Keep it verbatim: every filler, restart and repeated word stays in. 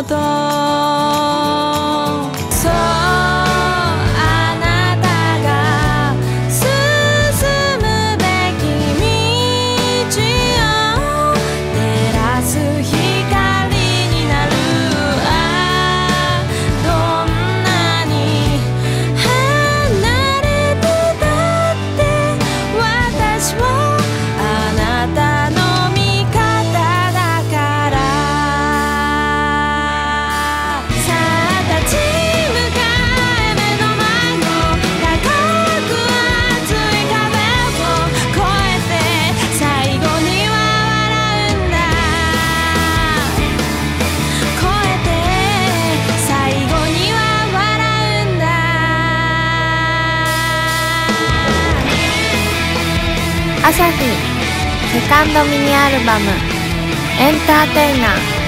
とそうあなたが進むべき道を照らす光になるああどんなに離れてたって私はあなたの味方だからさあ立ち向かえ目の前の高く厚い壁を越えて最後には笑うんだ越えて最後には笑うんだアサヒセカンドミニアルバム「エンターテイナー」